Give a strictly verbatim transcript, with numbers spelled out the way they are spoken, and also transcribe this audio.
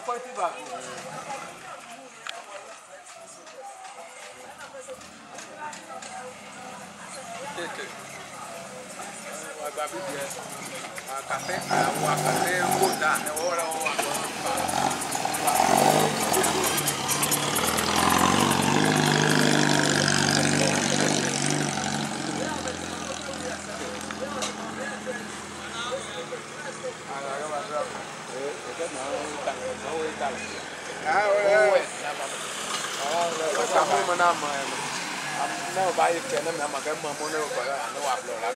quay tí vào. Wa ba bi dia. A café, a wa café o da, né? Ora o ah, oi, oh, kamu mana mana, mau bayar kena, nama kamu mau nak apa? Nak apa?